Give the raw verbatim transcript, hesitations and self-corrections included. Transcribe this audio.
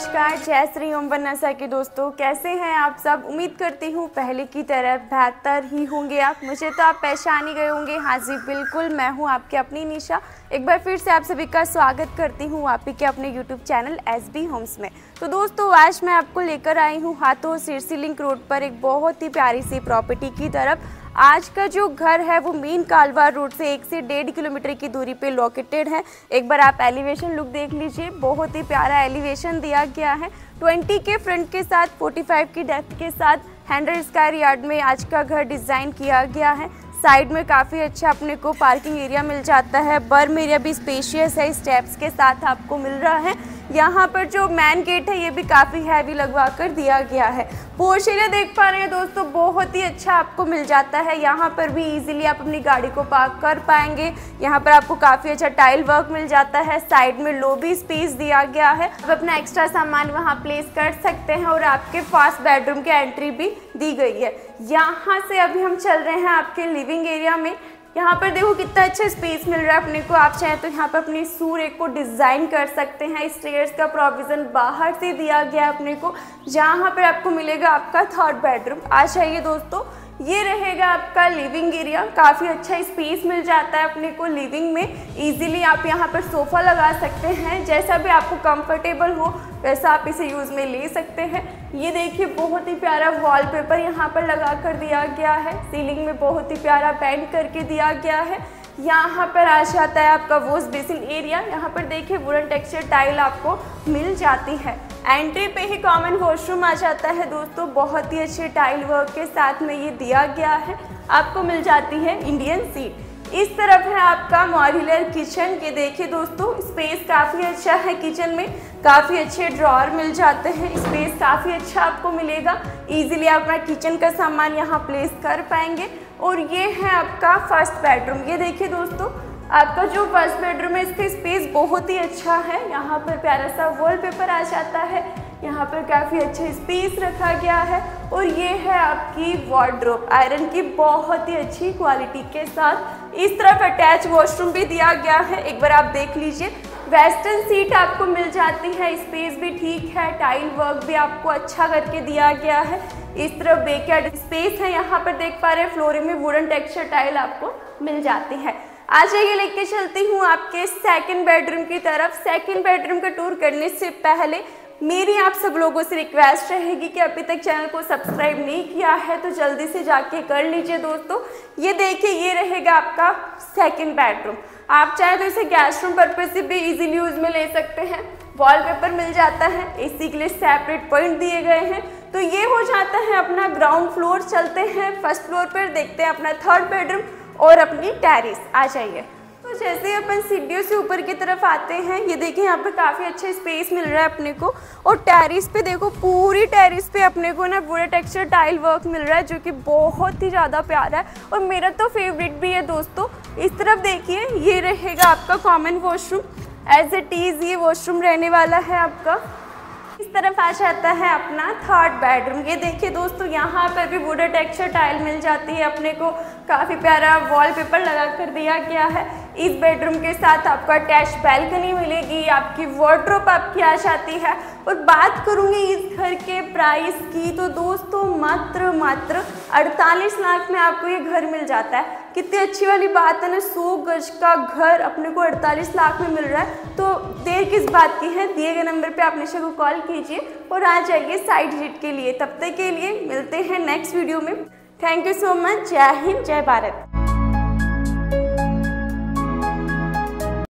नमस्कार, जय श्री ओम बनसा के दोस्तों, कैसे हैं आप सब। उम्मीद करती हूँ पहले की तरह बेहतर ही होंगे आप। मुझे तो आप पहचान ही गए होंगे। हाँ जी बिल्कुल, मैं हूँ आपकी अपनी निशा। एक बार फिर से आप सभी का स्वागत करती हूँ आप ही के अपने YouTube channel S B Homes में। तो दोस्तों आज मैं आपको लेकर आई हूँ हाथों सिरसी लिंक रोड पर एक बहुत ही प्यारी सी प्रॉपर्टी की तरफ। आज का जो घर है वो मेन कालवार रोड से एक से डेढ़ किलोमीटर की दूरी पे लोकेटेड है। एक बार आप एलिवेशन लुक देख लीजिए, बहुत ही प्यारा एलिवेशन दिया गया है। बीस के फ्रंट के साथ पैंतालीस की डेप्थ के साथ हंड्रेड स्क्वायर यार्ड में आज का घर डिज़ाइन किया गया है। साइड में काफ़ी अच्छा अपने को पार्किंग एरिया मिल जाता है। बर्म एरिया भी स्पेशियस है, स्टेप्स के साथ आपको मिल रहा है। यहाँ पर जो मेन गेट है ये भी काफ़ी हैवी लगवा कर दिया गया है। पोर्च एरिया देख पा रहे हैं दोस्तों, बहुत ही अच्छा आपको मिल जाता है। यहाँ पर भी इजीली आप अपनी गाड़ी को पार्क कर पाएंगे। यहाँ पर आपको काफ़ी अच्छा टाइल वर्क मिल जाता है। साइड में लॉबी स्पेस दिया गया है, आप अपना एक्स्ट्रा सामान वहाँ प्लेस कर सकते हैं। और आपके पास बेडरूम की एंट्री भी दी गई है। यहाँ से अभी हम चल रहे हैं आपके लिविंग एरिया में। यहाँ पर देखो कितना अच्छा स्पेस मिल रहा है अपने को। आप चाहें तो यहाँ पर अपनी सूर्य को डिज़ाइन कर सकते हैं। स्टेयर्स का प्रोविज़न बाहर से दिया गया अपने को, जहाँ पर आपको मिलेगा आपका थर्ड बेडरूम। आ जाइए दोस्तों, ये रहेगा आपका लिविंग एरिया। काफ़ी अच्छा स्पेस मिल जाता है अपने को लिविंग में। इजीली आप यहाँ पर सोफ़ा लगा सकते हैं, जैसा भी आपको कंफर्टेबल हो वैसा आप इसे यूज़ में ले सकते हैं। ये देखिए बहुत ही प्यारा वॉलपेपर यहाँ पर लगा कर दिया गया है। सीलिंग में बहुत ही प्यारा पेंट करके दिया गया है। यहाँ पर आ जाता है आपका वॉश बेसिन एरिया। यहाँ पर देखिए वुडन टेक्सचर टाइल आपको मिल जाती है। एंट्री पे ही कॉमन वॉशरूम आ जाता है दोस्तों। बहुत ही अच्छे टाइल वर्क के साथ में ये दिया गया है। आपको मिल जाती है इंडियन सीट। इस तरफ है आपका मॉड्यूलर किचन। ये देखिए दोस्तों, स्पेस काफ़ी अच्छा है। किचन में काफ़ी अच्छे ड्रॉअर मिल जाते हैं। स्पेस काफ़ी अच्छा आपको मिलेगा। इजीली आप अपना किचन का सामान यहाँ प्लेस कर पाएंगे। और ये है आपका फर्स्ट बेडरूम। ये देखिए दोस्तों, आपका जो फर्स्ट बेडरूम है इसका स्पेस बहुत ही अच्छा है। यहाँ पर प्यारा सा वॉलपेपर आ जाता है। यहाँ पर काफ़ी अच्छा स्पेस रखा गया है। और ये है आपकी वार्डरोब, आयरन की बहुत ही अच्छी क्वालिटी के साथ। इस तरफ अटैच वॉशरूम भी दिया गया है, एक बार आप देख लीजिए। वेस्टर्न सीट आपको मिल जाती है। स्पेस भी ठीक है, टाइल वर्क भी आपको अच्छा करके दिया गया है। इस तरफ बैकयार्ड स्पेस है। यहाँ पर देख पा रहे हैं फ्लोरिंग में वुडन टेक्सचर टाइल आपको मिल जाती है। आ जाइए, लेके चलती हूँ आपके सेकंड बेडरूम की तरफ। सेकंड बेडरूम का टूर करने से पहले मेरी आप सब लोगों से रिक्वेस्ट रहेगी कि अभी तक चैनल को सब्सक्राइब नहीं किया है तो जल्दी से जाके कर लीजिए दोस्तों। ये देखिए, ये रहेगा आपका सेकंड बेडरूम। आप चाहे तो इसे गेस्ट रूम पर्पज से भी इजीली यूज में ले सकते हैं। वॉलपेपर मिल जाता है, एसी के लिए सेपरेट पॉइंट दिए गए हैं। तो ये हो जाता है अपना ग्राउंड फ्लोर। चलते हैं फर्स्ट फ्लोर पर, देखते हैं अपना थर्ड बेडरूम और अपनी टेरेस। आ जाइए। तो जैसे ही अपन सीढ़ियों से ऊपर की तरफ आते हैं, ये देखिए यहाँ पे काफ़ी अच्छा स्पेस मिल रहा है अपने को। और टेरेस पे देखो, पूरी टेरेस पे अपने को ना पूरा टेक्सचर टाइल वर्क मिल रहा है, जो कि बहुत ही ज़्यादा प्यारा है और मेरा तो फेवरेट भी है दोस्तों। इस तरफ देखिए, ये रहेगा आपका common washroom. As it is ये वॉशरूम रहने वाला है आपका। इस तरफ आ जाता है अपना थर्ड बेडरूम। ये देखिए दोस्तों, यहाँ पर भी वुडन टेक्सचर टाइल मिल जाती है अपने को। काफ़ी प्यारा वॉलपेपर लगा कर दिया गया है। इस बेडरूम के साथ आपको अटैच बैल्कनी मिलेगी। आपकी वार्डरोब आपकी आ जाती है। और बात करूँगी इस घर के प्राइस की, तो दोस्तों मात्र मात्र अड़तालीस लाख में आपको ये घर मिल जाता है। कितनी अच्छी वाली बात है ना, सौ गज का घर अपने को अड़तालीस लाख में मिल रहा है। तो देर किस बात की है, दिए गए नंबर पे आप निशा को कॉल कीजिए और आ जाइए साइट विजिट के लिए। तब तक के लिए मिलते हैं नेक्स्ट वीडियो में। Thank you so much. जय हिंद, जय भारत।